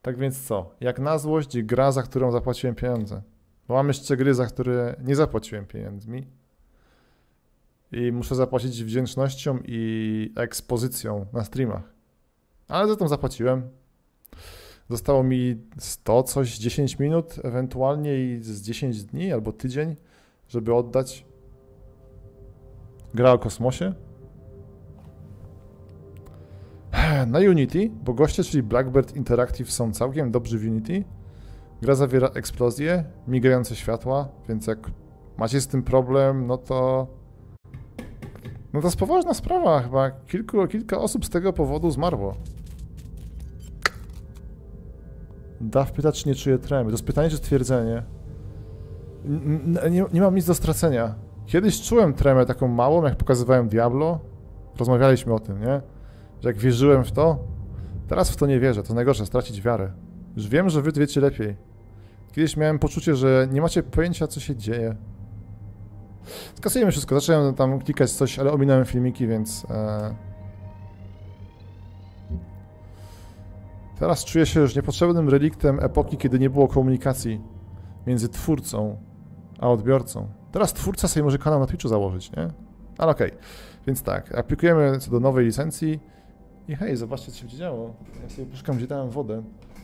Tak więc co? Jak na złość gra, za którą zapłaciłem pieniądze. Bo mam jeszcze gry, za które nie zapłaciłem pieniędzmi. I muszę zapłacić wdzięcznością i ekspozycją na streamach. Ale za to zapłaciłem. Zostało mi 100 coś, 10 minut, ewentualnie i z 10 dni albo tydzień, żeby oddać. Gra o kosmosie. Na Unity, bo goście, czyli Blackbird Interactive są całkiem dobrzy w Unity. Gra zawiera eksplozje, migające światła, więc jak macie z tym problem, no to jest poważna sprawa. Chyba kilka osób z tego powodu zmarło. Daw pyta, czy nie czuje tremy. To jest pytanie czy stwierdzenie? Nie mam nic do stracenia. Kiedyś czułem tremę taką małą, jak pokazywałem Diablo. Rozmawialiśmy o tym, nie? Że jak wierzyłem w to, teraz w to nie wierzę. To najgorsze, stracić wiarę. Już wiem, że wy wiecie lepiej. Kiedyś miałem poczucie, że nie macie pojęcia, co się dzieje. Skasujemy wszystko. Zacząłem tam klikać coś, ale ominąłem filmiki, więc... Teraz czuję się już niepotrzebnym reliktem epoki, kiedy nie było komunikacji między twórcą a odbiorcą. Teraz twórca sobie może kanał na Twitchu założyć, nie? Ale okej. Więc tak, aplikujemy co do nowej licencji i hej, zobaczcie, co się będzie działo. Ja sobie poszukam, gdzie dałem wodę.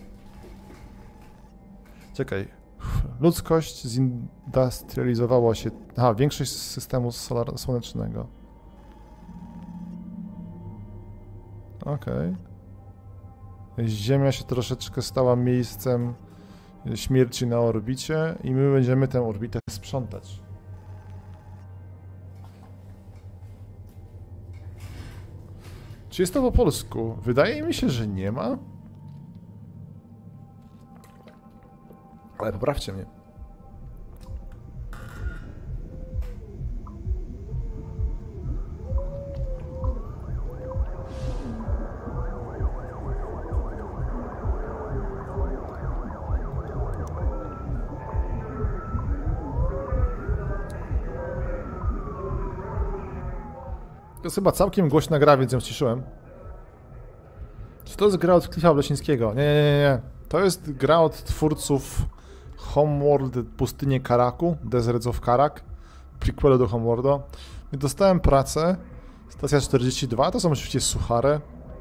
Czekaj. Ludzkość zindustrializowała się... Aha, większość systemu słonecznego. Okej. Ziemia się troszeczkę stała miejscem śmierci na orbicie i my będziemy tę orbitę sprzątać. Czy jest to po polsku? Wydaje mi się, że nie ma. Ale poprawcie mnie. To jest chyba całkiem głośna gra, więc ją ściszyłem. Czy to jest gra od Cliffa Blesińskiego? Nie. To jest gra od twórców Homeworld, Pustynie Karaku, Deserts of Karak, prequelu do Homeworlda. I dostałem pracę, stacja 42, to są oczywiście suchare.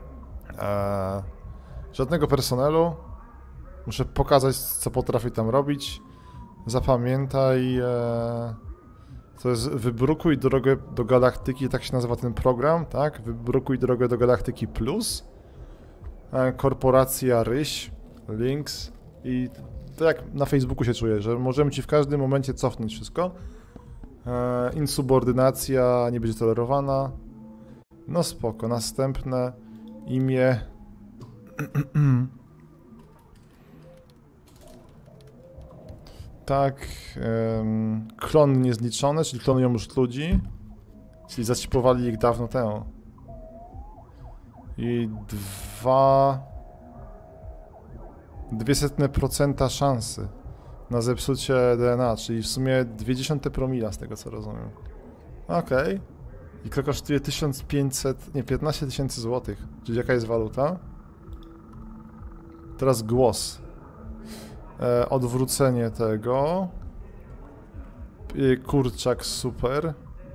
Żadnego personelu. Muszę pokazać, co potrafię tam robić. Zapamiętaj... To jest Wybrukuj drogę do Galaktyki, tak się nazywa ten program, tak? Wybrukuj drogę do Galaktyki Plus. Korporacja Ryś, Links i to jak na Facebooku się czuję, że możemy ci w każdym momencie cofnąć wszystko. Insubordynacja nie będzie tolerowana. No spoko, następne imię. Tak, klon niezliczony, czyli klonują już ludzi, czyli zaćpowali ich dawno temu. I 0,02% szansy na zepsucie DNA, czyli w sumie 0,2 promila z tego co rozumiem. Okej. I to kosztuje 1500, nie, 15 000 złotych, czyli jaka jest waluta? Teraz głos. Odwrócenie tego. Kurczak super.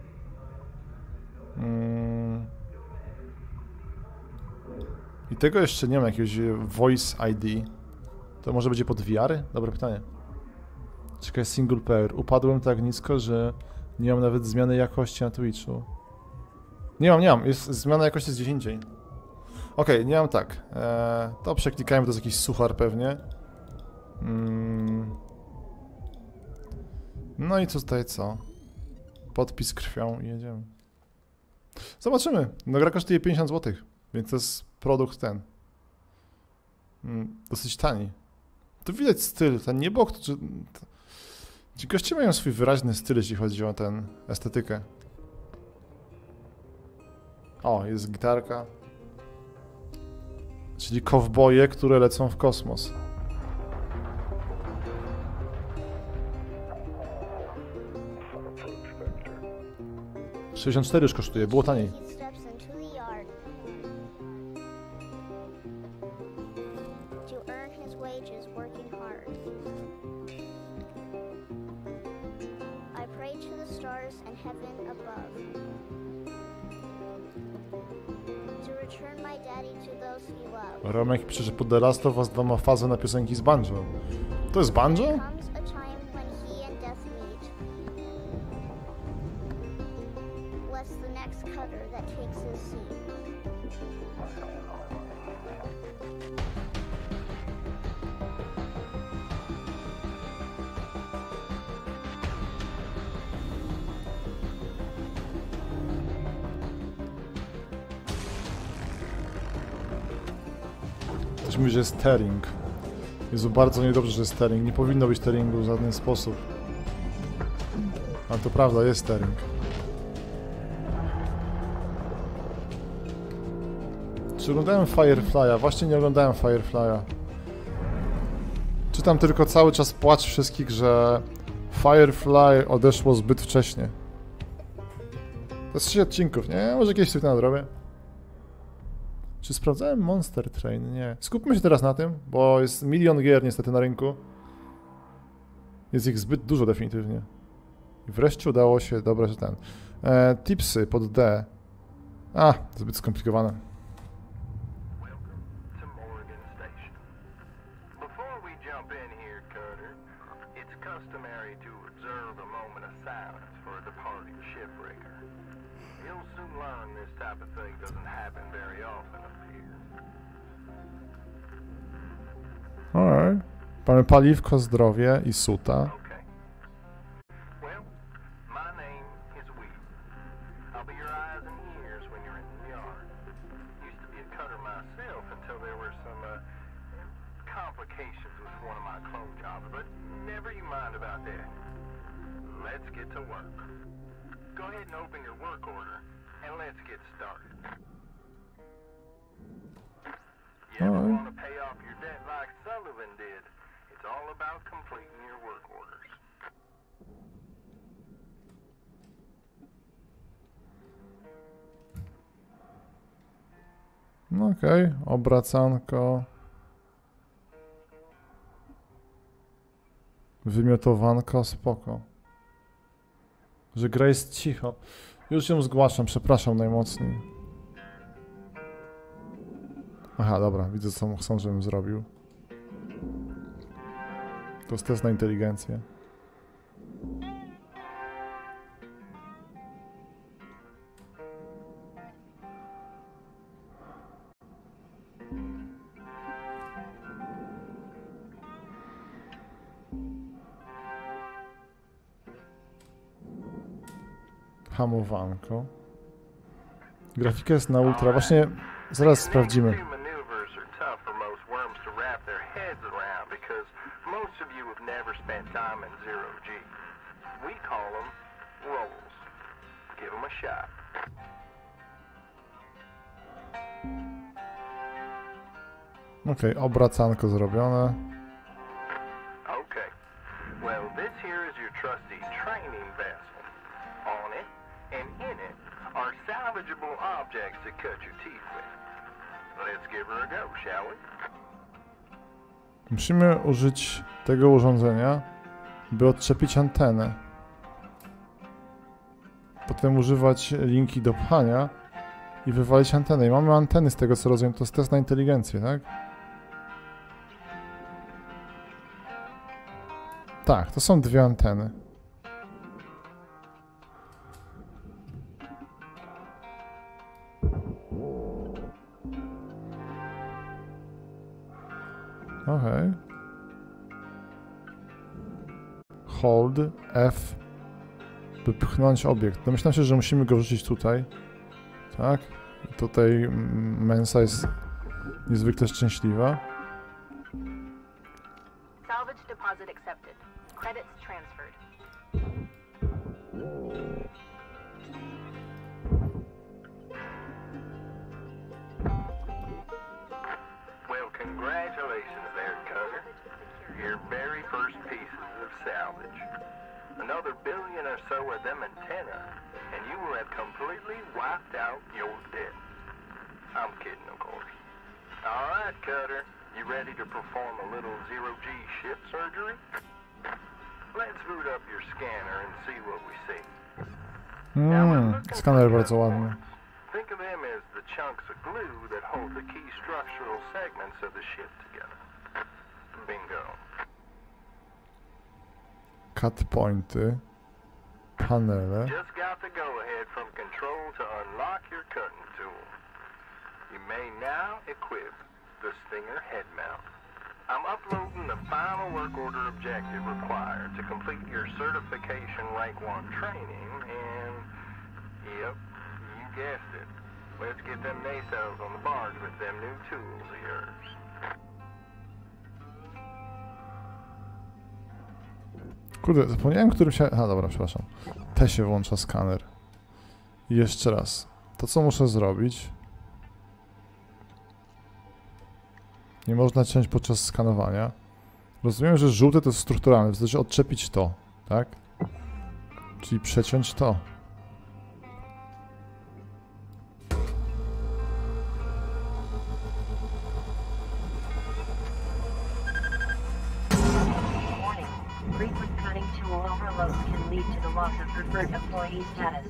I tego jeszcze nie ma, jakiegoś Voice ID. To może będzie pod VR? Dobre pytanie. Czekaj, single player. Upadłem tak nisko, że nie mam nawet zmiany jakości na Twitchu. Nie mam. Jest zmiana jakości z 10. Okej, nie mam tak. To przeklikajmy, to jest jakiś suchar pewnie. No i tutaj co? Podpis krwią i jedziemy. Zobaczymy. No gra kosztuje 50 zł, więc to jest produkt ten. Dosyć tani. Tu widać styl, ten niebok, ci goście mają swój wyraźny styl, jeśli chodzi o ten estetykę. O, jest gitarka. Czyli kowboje, które lecą w kosmos. $64 już kosztuje, było taniej. wages working hard. I pray to the stars and heaven above to return my daddy to those he loved. Romek pisze, że po The Last of Us 2 ma fazę na piosenki z banjo. To jest banjo? Comes a time when he and death meet. What's the next cutter that takes his seat? Ktoś mówi, że jest tearing. Jezu, bardzo niedobrze, że jest tearing. Nie powinno być tearingu w żaden sposób. Ale to prawda, jest tearing. Czy oglądałem Firefly'a? Właśnie nie oglądałem Firefly'a. Czytam tylko cały czas płacz wszystkich, że Firefly odeszło zbyt wcześnie. To jest 3 odcinków, nie? Może kiedyś coś nadrobię. Czy sprawdzałem Monster Train? Nie. Skupmy się teraz na tym, bo jest milion gier niestety na rynku. Jest ich zbyt dużo definitywnie. I wreszcie udało się dobrać ten. Tipsy pod D. A, zbyt skomplikowane. Alright. Mamy paliwko, zdrowie i suta. No okej, obracanko. Wymiotowanko, spoko. Że gra jest cicho. Już ją zgłaszam, przepraszam najmocniej. Aha, dobra, widzę co chcą, żebym zrobił. To jest test na inteligencję. Hamowanko. Grafika jest na ultra. Właśnie zaraz sprawdzimy. Okej, obracanko zrobione. Musimy użyć tego urządzenia, by odczepić antenę. Potem używać linki do pchania i wywalić antenę. I mamy anteny z tego co rozumiem, to jest test na inteligencję, tak? Tak, to są 2 anteny. Okej. Hold F, by pchnąć obiekt. Domyślam się, że musimy go wrzucić tutaj. Tak? I tutaj Mensa jest niezwykle szczęśliwa. Salvage deposit accepted. Credits transferred. Well, congratulations there, Cutter. Your very first pieces of salvage. Another billion or so of them antenna, and you will have completely wiped out your debt. I'm kidding, of course. All right, Cutter. You ready to perform a little zero-G ship surgery? Let's boot up your scanner and see what we see. Skaner bardzo ładny. Think of them as the chunks of glue that hold the key structural segments of the ship together. Bingo. Cut pointy. Panele. Just got the go-ahead from control to unlock your cutting tool. You may now equip the Stinger head mount. I'm uploading the final work order objective required to complete your certification rank 1 training and, yep, you guessed it. Let's get them nacelles on the barge with them new tools of yours. Kurde, zapomniałem, którym się... Aha, dobra, przepraszam. Te się włącza skaner. I jeszcze raz. To, co muszę zrobić... Nie można ciąć podczas skanowania. Rozumiem, że żółte to jest strukturalne, wystarczy odczepić to, tak? Czyli przeciąć to. Warning. Frequent cutting tool overload can lead to the loss of preferred employee status.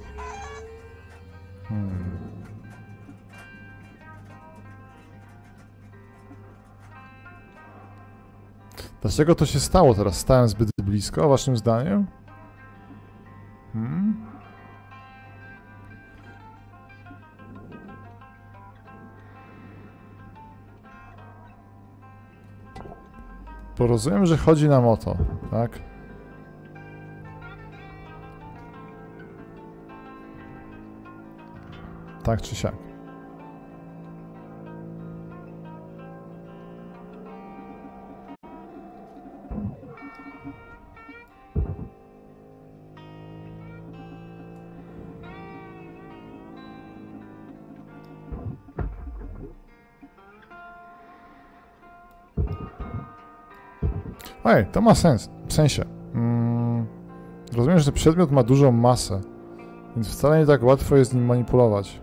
Dlaczego to się stało teraz? Stałem zbyt blisko, waszym zdaniem? Bo rozumiem, że chodzi nam o to, tak? Tak czy siak. Ej, to ma sens. W sensie. Rozumiem, że przedmiot ma dużą masę, więc wcale nie tak łatwo jest nim manipulować.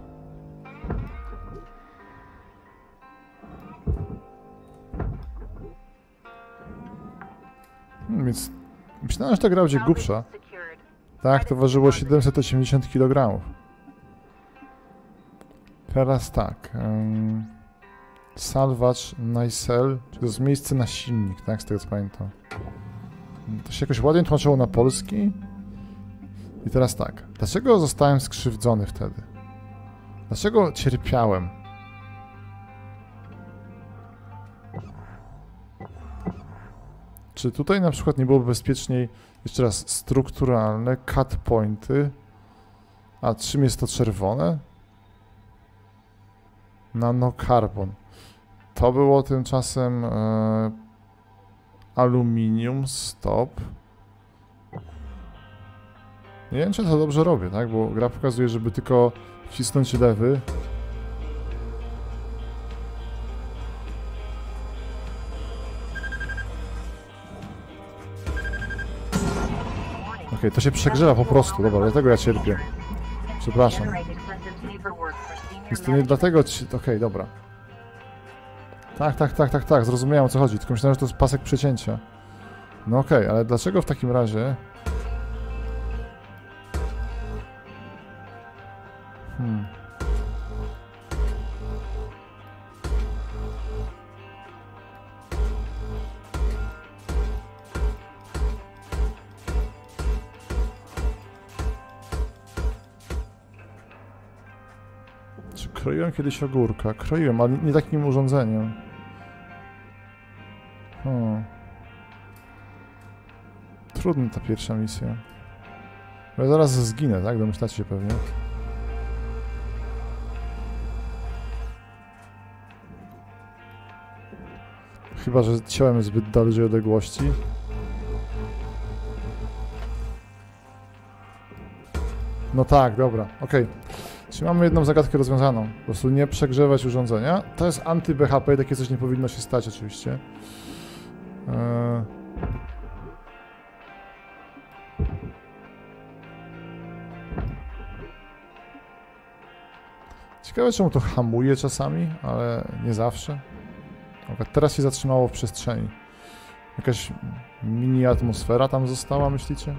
Więc myślałem, że ta gra będzie głupsza. Tak, to ważyło 780 kg. Teraz tak. Salvage nacelle, czyli to jest miejsce na silnik, tak? Z tego co pamiętam. To się jakoś ładnie tłumaczyło na polski. I teraz tak. Dlaczego zostałem skrzywdzony wtedy? Dlaczego cierpiałem? Czy tutaj na przykład nie byłoby bezpieczniej, jeszcze raz, strukturalne, cut pointy, a czym jest to czerwone? Nanocarbon. To było tymczasem aluminium, stop. Nie wiem, czy to dobrze robię, tak? Bo gra pokazuje, żeby tylko wcisnąć lewy. Okej, to się przegrzewa po prostu, dobra, dlatego ja cierpię. Przepraszam. Jest to nie dlatego... Okej, dobra. Tak, zrozumiałem, o co chodzi, tylko myślałem, że to jest pasek przecięcia. No okej, ale dlaczego w takim razie... Czy kroiłem kiedyś ogórka? Kroiłem, ale nie takim urządzeniem. Trudna ta pierwsza misja. Bo ja zaraz zginę, tak? Domyślacie się pewnie. Chyba że ciąłem zbyt dalej odległości. No tak, dobra, okej. Czyli mamy jedną zagadkę rozwiązaną. Po prostu nie przegrzewać urządzenia. To jest anty-BHP i takie coś nie powinno się stać oczywiście. Ciekawe, czemu to hamuje czasami, ale nie zawsze. Nawet teraz się zatrzymało w przestrzeni. Jakaś mini atmosfera tam została, myślicie?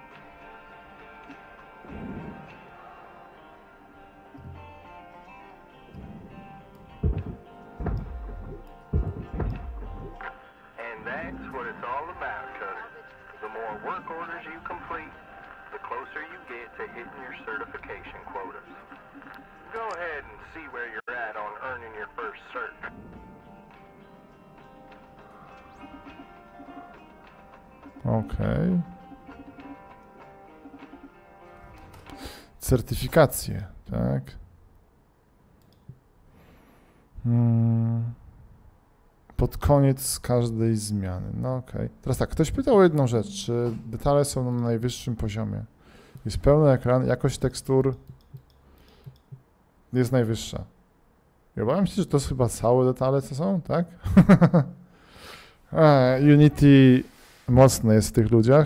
And that's what it's all about, Cutter. The more work orders you complete, the closer you get to hitting your certification quotas. Go ahead and see where you're at on earning your first cert. Okej. Certyfikacje, tak. Pod koniec każdej zmiany. No okej. Teraz tak, ktoś pytał o jedną rzecz, czy detale są na najwyższym poziomie. Jest pełny ekran, jakość tekstur jest najwyższa. Ja obawiam się, że to jest chyba całe detale, co są, tak? Unity mocne jest w tych ludziach.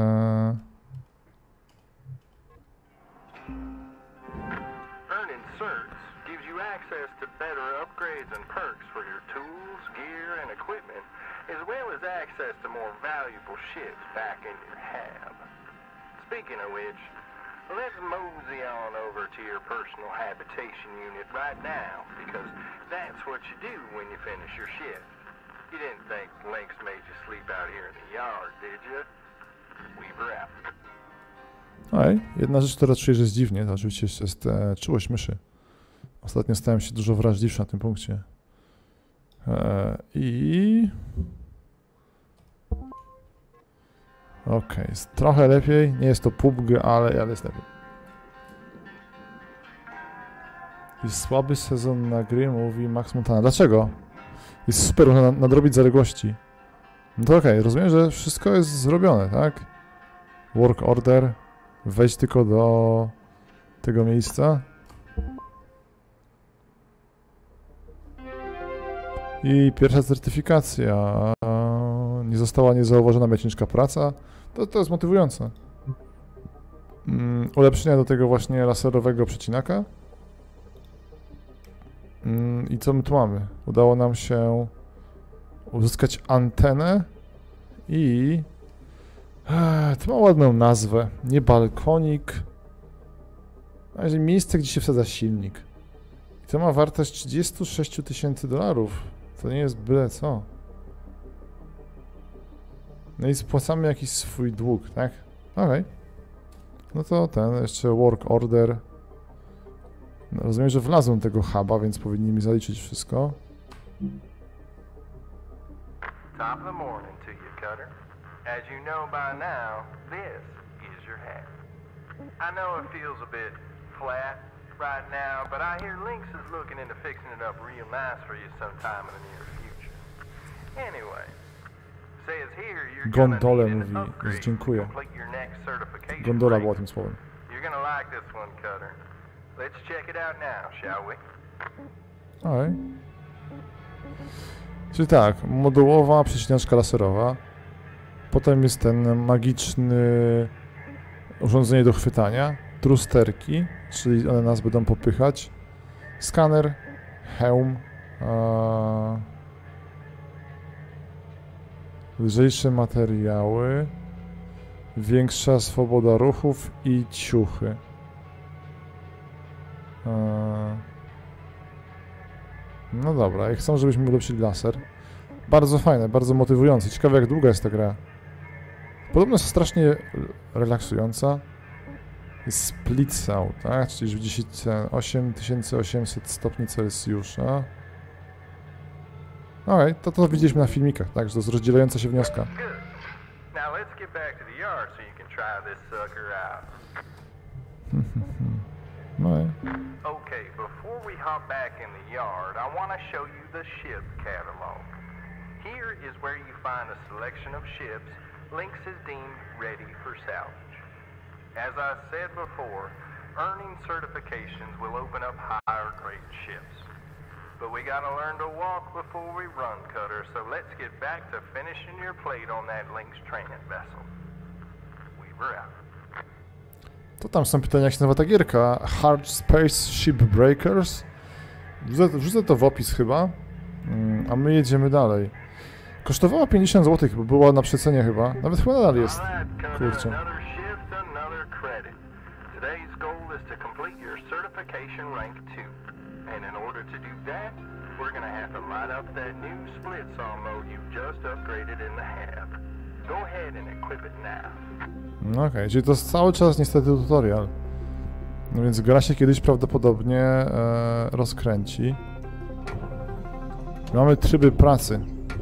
Earning certs gives you access to better upgrades and perks for your tools, gear, and equipment, as well as access to more valuable ships back in your hab. Speaking of which, let's mosey on over to your personal habitation unit right now, because that's what you do when you finish your shift. You didn't think Lynx made you sleep out here in the yard, did you? Weaver out. Oj, jedna rzecz, która czuję, że jest dziwnie, to oczywiście jest czułość myszy. Ostatnio stałem się dużo wrażliwszy na tym punkcie. Okej, jest trochę lepiej. Nie jest to PUBG, ale jest lepiej. Jest słaby sezon na gry, mówi Max Montana. Dlaczego? Jest super, można nadrobić zaległości. No to okej, rozumiem, że wszystko jest zrobione, tak? Work order. Wejdź tylko do tego miejsca. I pierwsza certyfikacja. Nie została niezauważona moja ciężka praca. To jest motywujące. Ulepszenia do tego właśnie laserowego przecinaka. I co my tu mamy? Udało nam się uzyskać antenę i to ma ładną nazwę. Nie balkonik, a miejsce, gdzie się wsadza silnik. I to ma wartość 36 000 $. To nie jest byle co. No i spłacamy jakiś swój dług, tak? Okej. No to jeszcze work order. No, rozumiem, że wlazłem do tego huba, więc powinni mi zaliczyć wszystko. Top of the morning to you, Cutter. As you know by now, this is your hat. I know it feels a bit flat right now, but I hear Lynx is looking into fixing it up real nice for you sometime in the near future. Anyway, says here you're gonna Gondole need an mówi, upgrade że to dziękuję. complete your next certification. Gondola break. była tym słowem. You're gonna like this one, Cutter. Let's check it out now, shall we? Okej. Czyli tak, modułowa przecinaczka laserowa. Potem jest ten magiczny urządzenie do chwytania. Trusterki, czyli one nas będą popychać. Skaner, hełm. Lżejsze materiały. Większa swoboda ruchów i ciuchy. No dobra, jak chcą, żebyśmy ulepszyli laser. Bardzo fajne, bardzo motywujące. Ciekawe, jak długa jest ta gra. Podobno jest strasznie relaksująca. Jest split cell, tak? Czyli 8800 stopni Celsjusza. Okej, to widzieliśmy na filmikach, tak? Że to jest rozdzielająca się wnioska. Good. Now let's get back to the yard so you can try this sucker out. No Okay, before we hop back in the yard, I want to show you the ship catalog. Here is where you find a selection of ships Lynx has deemed ready for salvage. As I said before, earning certifications will open up higher grade ships. But we gotta learn to walk before we run, Cutter, so let's get back to finishing your plate on that Lynx training vessel. Weaver out. To tam są pytania, jak się nazywa ta gierka. Hard Space Shipbreakers. Wrzucę to w opis chyba. A my jedziemy dalej. Kosztowała 50 zł, bo była na przecenie chyba. Nawet chyba nadal jest. Alright, Cutter, Kurczę. another shift, another credit. Today's goal is to complete your certification rank 2. And in order to do that, we're gonna have to light up that new split saw mode you've just upgraded in the hab. Go ahead and equip it now. No okej, czyli to jest cały czas niestety tutorial. No więc gra się kiedyś prawdopodobnie rozkręci. Mamy tryby pracy.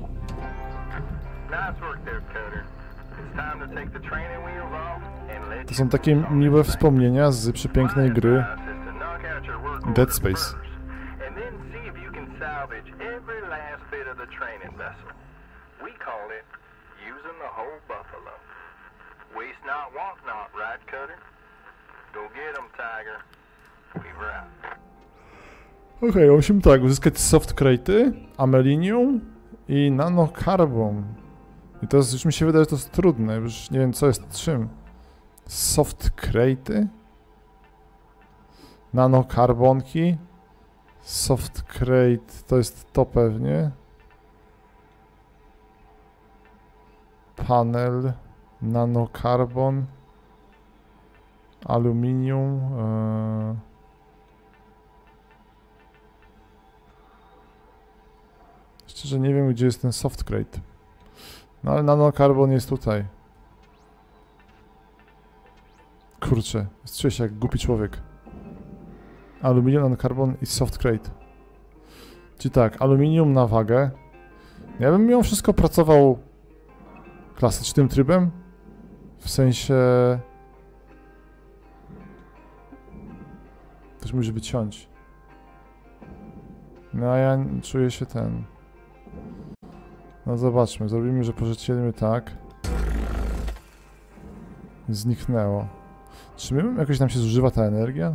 Nice work there, Cutter. It's time to take the training wheels off and let To są takie miłe wspomnienia z przepięknej gry Dead Space. And then see if you can salvage every last bit of the training vessel. We call it using the whole buffalo. Waste not, want not, right, Cutter? Go get 'em, Tiger. We're out. Okej, musimy tak, uzyskać soft crate'y, amelinium i nanocarbon. I to jest, już mi się wydaje, że to jest trudne, już nie wiem co jest czym. Soft crate'y? Nanokarbonki? Soft crate to jest to pewnie. Panel, nanokarbon, aluminium. Szczerze nie wiem, gdzie jest ten soft crate. No ale nanokarbon jest tutaj. Kurczę, czuję się jak głupi człowiek. Aluminium, nanokarbon i soft crate. Czyli tak, aluminium na wagę. Ja bym mimo wszystko pracował klasycznym trybem. W sensie... Też musi wyciąć. No a ja czuję się ten... No zobaczmy, zrobimy, że pożyczymy tak. Zniknęło. Czy my jakoś nam się zużywa ta energia?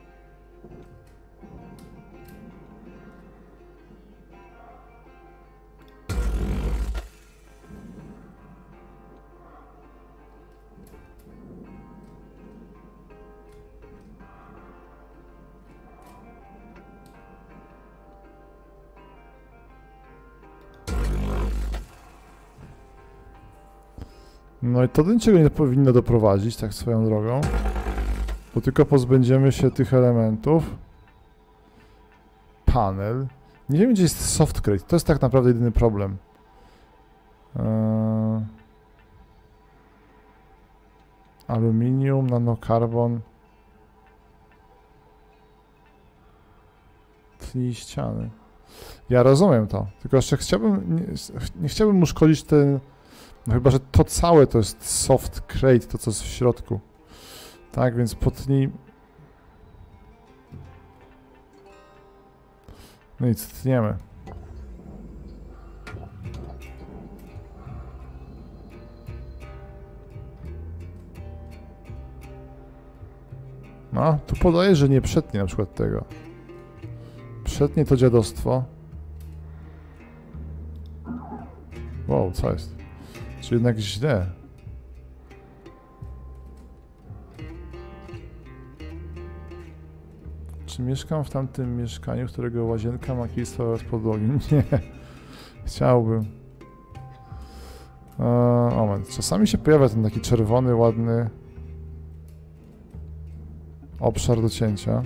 No i to do niczego nie powinno doprowadzić, tak swoją drogą. Bo tylko pozbędziemy się tych elementów. Panel. Nie wiem, gdzie jest soft crate. To jest tak naprawdę jedyny problem. Aluminium, nanokarbon. Tnij ściany. Ja rozumiem to. Tylko jeszcze chciałbym... Nie chciałbym mu szkodzić ten... No chyba, że to całe to jest soft crate, to co jest w środku. Tak, więc potnij... No nic, tniemy. No, tu podaje, że nie przetnie na przykład tego. Przetnie to dziadostwo. Wow, co jest? Czy jednak źle? Czy mieszkam w tamtym mieszkaniu, którego łazienka ma kilka oraz podłogi? Nie. Chciałbym. Moment. Czasami się pojawia ten taki czerwony, ładny obszar do cięcia.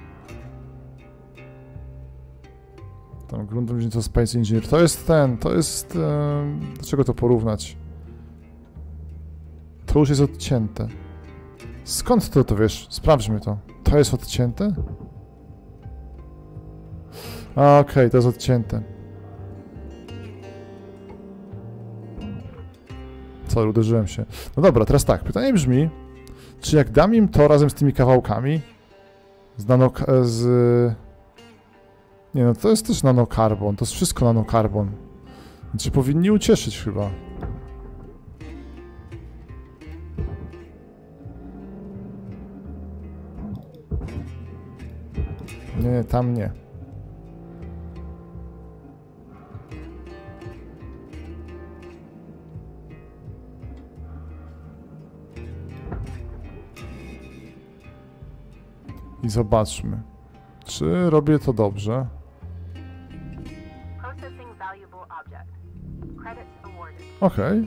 Tam gruntem wzięto Space Engineer. To jest ten, to jest... do czego to porównać? To już jest odcięte. Skąd to wiesz? Sprawdźmy to. To jest odcięte? Okej, to jest odcięte. Co, uderzyłem się. No dobra, teraz tak. Pytanie brzmi, czy jak dam im to razem z tymi kawałkami, nie no, to jest też nanokarbon, to jest wszystko nanokarbon. Więc się powinni ucieszyć chyba. Nie, tam nie. I zobaczmy, czy robię to dobrze. Process Processing valuable object. Credits awarded. Okej.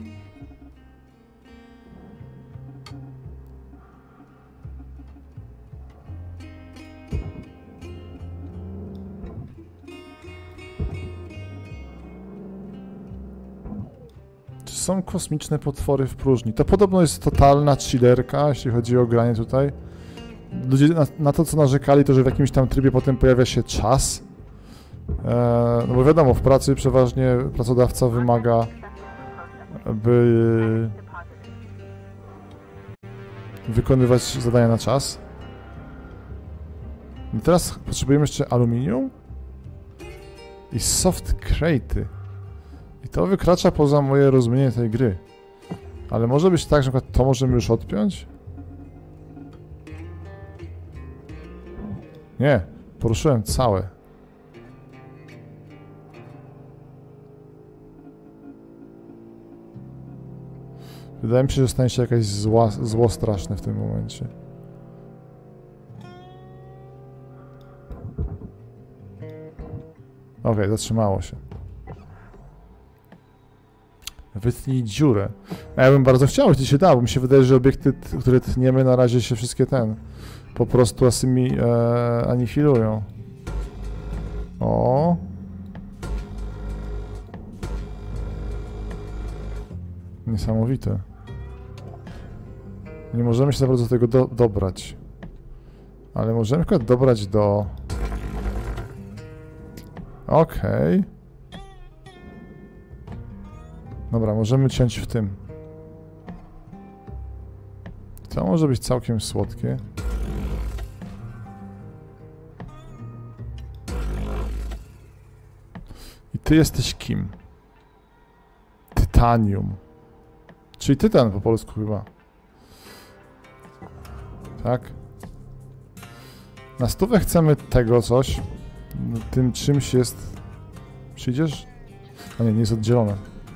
Czy są kosmiczne potwory w próżni? To podobno jest totalna chillerka, jeśli chodzi o granie tutaj. Ludzie na to, co narzekali, to że w jakimś tam trybie potem pojawia się czas. No bo wiadomo, w pracy przeważnie pracodawca wymaga, by wykonywać zadania na czas. I teraz potrzebujemy jeszcze aluminium i soft crate'y. I to wykracza poza moje rozumienie tej gry. Ale może być tak, że na przykład to możemy już odpiąć? Nie, poruszyłem całe. Wydaje mi się, że stanie się jakieś zło straszne w tym momencie. Okej, zatrzymało się. Wytnij dziurę. A ja bym bardzo chciał, jeśli się da, bo mi się wydaje, że obiekty, które tniemy, na razie się wszystkie po prostu anihilują. O. Niesamowite. Nie możemy się za bardzo do tego dobrać. Ale możemy na przykład dobrać do... Okej. Dobra, możemy ciąć w tym. To może być całkiem słodkie. I ty jesteś kim? Tytanium. Czyli tytan po polsku chyba. Tak? Na stówę chcemy tego coś. Tym czymś jest... Przyjdziesz? A nie, nie jest oddzielone.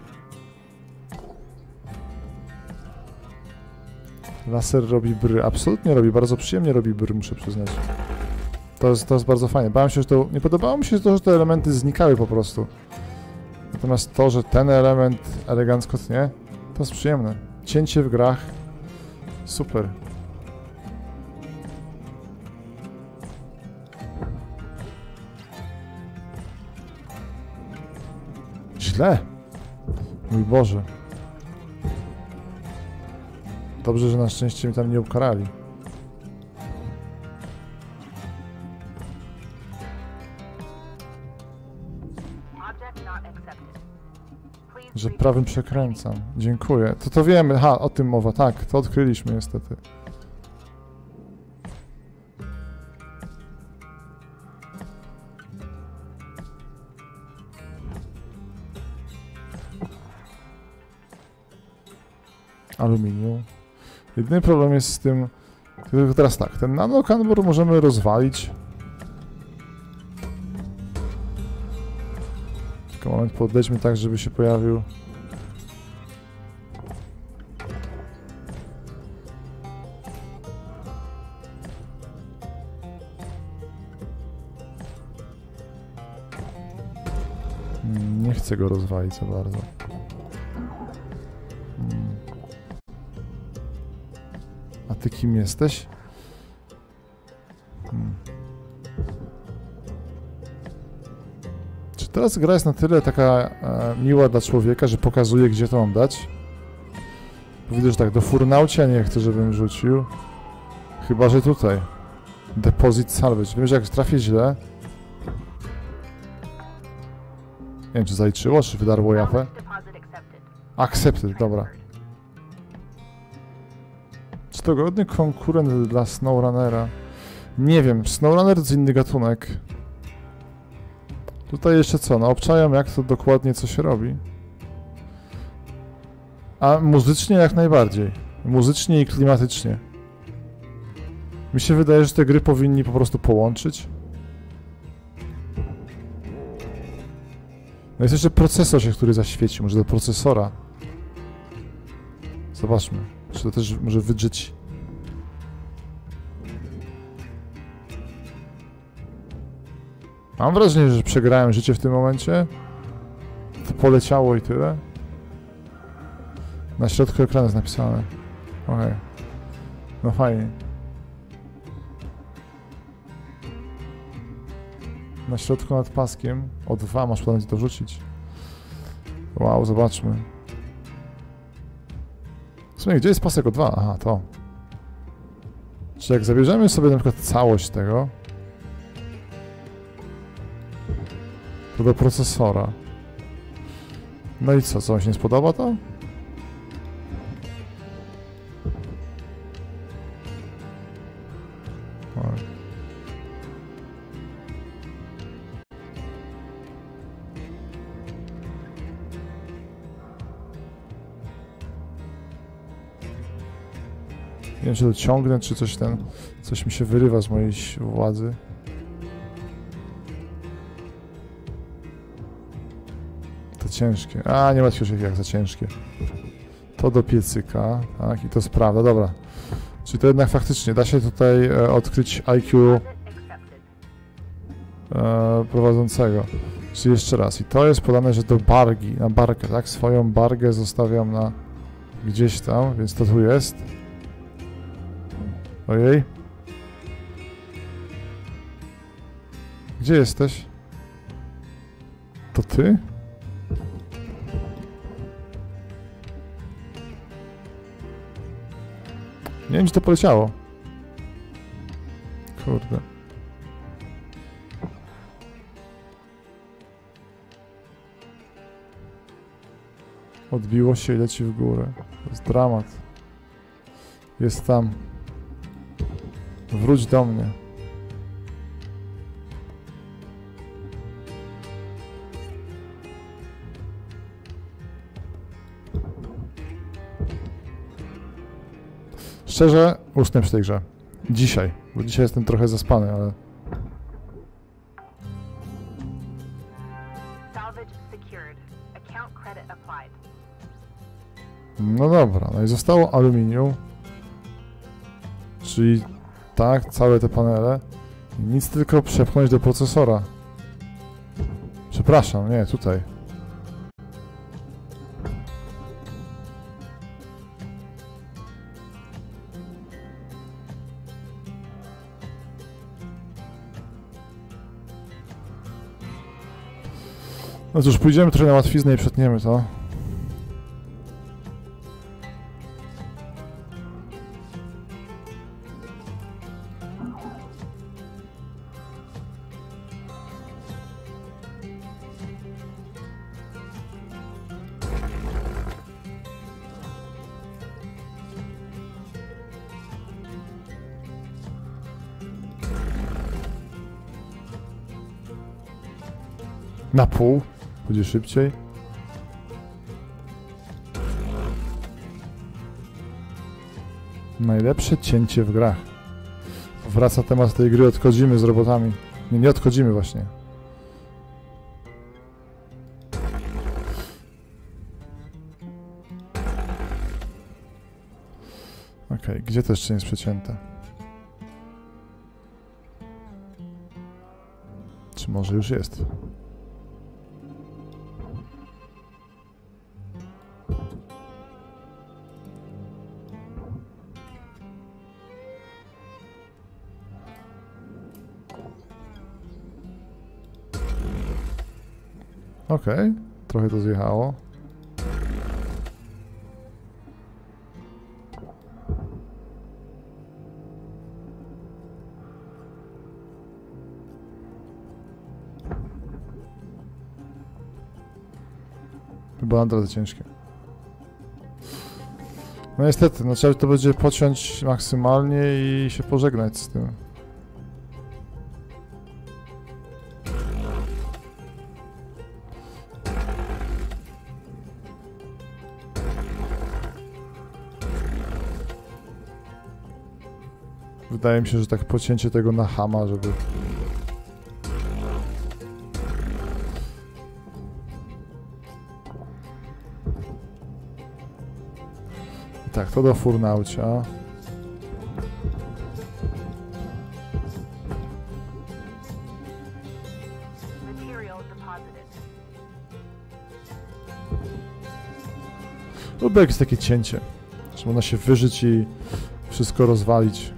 Laser robi bry. Absolutnie robi. Bardzo przyjemnie robi bry, muszę przyznać. To jest bardzo fajne. Bałem się, że to... Nie podobało mi się to, że te elementy znikały po prostu. Natomiast to, że ten element elegancko tnie, to jest przyjemne. Cięcie w grach. Super. Źle. Mój Boże. Dobrze, że na szczęście mnie tam nie ukarali. Że prawym przekręcam. Dziękuję. To wiemy. Ha, o tym mowa. Tak, to odkryliśmy niestety. Aluminium. Jedyny problem jest z tym... Tylko teraz tak, ten nanokanbur możemy rozwalić. Tylko moment, podejdźmy tak, żeby się pojawił. Nie chcę go rozwalić za bardzo. A ty kim jesteś? Czy teraz gra jest na tyle taka miła dla człowieka, że pokazuje, gdzie to mam dać? Bo widzę, że tak, do furnaucia nie chcę, żebym rzucił. Chyba, że tutaj. Deposit salvage. Wiem, że jak trafię źle... Nie wiem, czy zaliczyło, czy wydarło japę. Accepted, dobra. Czy to godny konkurent dla SnowRunnera? Nie wiem, SnowRunner to jest inny gatunek. Tutaj jeszcze co? No obczają, jak to dokładnie co się robi. A muzycznie jak najbardziej. Muzycznie i klimatycznie. Mi się wydaje, że te gry powinni po prostu połączyć. No jest jeszcze procesor się, który zaświeci. Może do procesora. Zobaczmy. Czy to też może wydrzeć. Mam wrażenie, że przegrałem życie w tym momencie. To poleciało i tyle. Na środku ekranu jest napisane. Okej. No fajnie. Na środku nad paskiem. O 2 masz potem to wrzucić. Wow, zobaczmy. W sumie, gdzie jest pasek o 2? Aha, to. Czy jak zabierzemy sobie na przykład całość tego, to do procesora. No i co, mi się nie spodoba to? Nie wiem, czy to ciągnę, czy coś mi się wyrywa z mojej władzy. To ciężkie. A, nie martwcie się jak za ciężkie. To do piecyka, tak, i to sprawdza, dobra. Czyli to jednak faktycznie da się tutaj odkryć IQ prowadzącego. Czyli jeszcze raz. I to jest podane, że do bargi, na barkę, tak? Swoją bargę zostawiam na gdzieś tam, więc to tu jest. Ojej. Gdzie jesteś? To ty? Nie wiem, czy to poleciało. Kurde. Odbiło się i leci w górę. To jest dramat. Jest tam. Wróć do mnie. Szczerze, usnę przy tej grze. Dzisiaj, bo dzisiaj jestem trochę zaspany, ale... No dobra, no i zostało aluminium. Czyli tak, całe te panele. I nic tylko przepchnąć do procesora. Przepraszam, nie, tutaj. No cóż, pójdziemy trochę na łatwiznę i przetniemy to. Na pół. Będzie szybciej. Najlepsze cięcie w grach. Wraca temat tej gry, odchodzimy z robotami. Nie odchodzimy właśnie. Okej, gdzie to jeszcze nie jest przecięte? Czy może już jest? Okej, trochę to zjechało. Chyba nadal za ciężkie. No niestety, no trzeba to będzie pociąć maksymalnie i się pożegnać z tym. Wydaje mi się, że tak pocięcie tego na hama, żeby... Tak, to do furnaucia. Lubię jakieś takie cięcie, że można się wyżyć i wszystko rozwalić.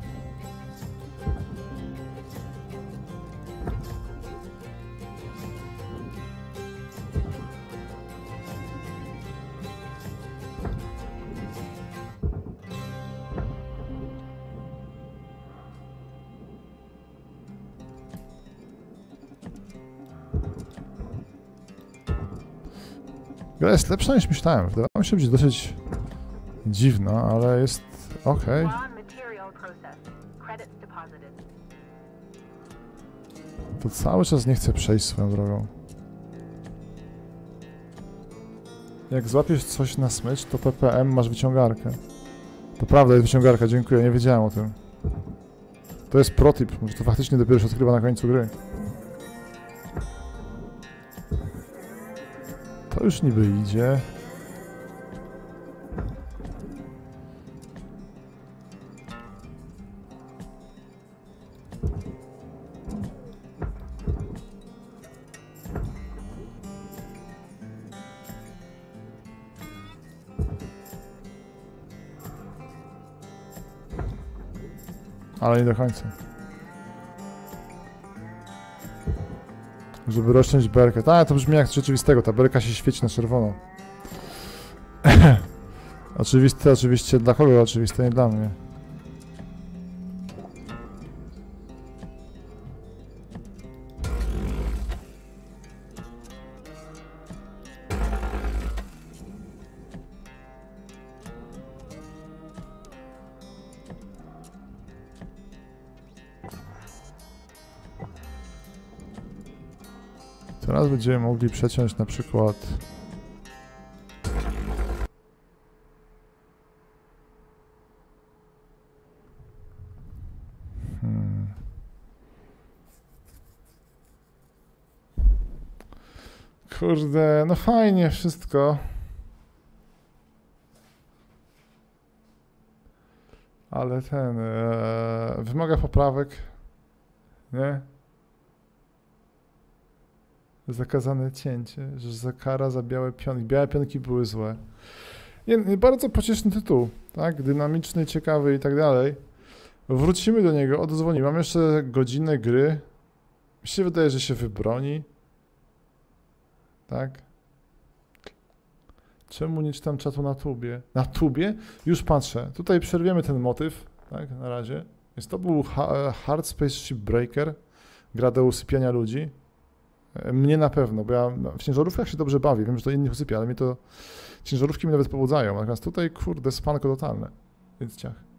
Gra jest lepsza niż myślałem. Wydawało mi się być dosyć dziwna, ale jest okej. Raw material processed. Credits deposited. To cały czas nie chcę przejść swoją drogą. Jak złapiesz coś na smycz, to PPM masz wyciągarkę. To prawda, jest wyciągarka, dziękuję, nie wiedziałem o tym. To jest protip, może to faktycznie dopiero się odkrywa na końcu gry. To już niby idzie. Ale nie do końca. Żeby rozciąć berkę. Tak, to brzmi jak z rzeczywistego. Ta berka się świeci na czerwono. Oczywiste, oczywiście dla kogo? Oczywiste nie dla mnie. Teraz będziemy mogli przeciąć na przykład Kurde, no fajnie wszystko. Ale ten wymaga poprawek. Nie? Zakazane cięcie, że za kara za białe pionki. Białe pionki były złe. Bardzo pocieszny tytuł, tak? Dynamiczny, ciekawy i tak dalej. Wrócimy do niego, odzwoni. Mam jeszcze godzinę gry. Mi się wydaje, że się wybroni. Tak? Czemu nie czytam czatu na tubie? Na tubie? Już patrzę. Tutaj przerwiemy ten motyw, tak? Na razie. Więc to był Hard Spaceship Breaker. Gra do usypiania ludzi. Mnie na pewno, bo ja w ciężarówkach się dobrze bawię. Wiem, że to innych usypia, ale mnie to ciężarówki mnie nawet pobudzają. Natomiast tutaj, kurde, spanko totalne. Więc ciach.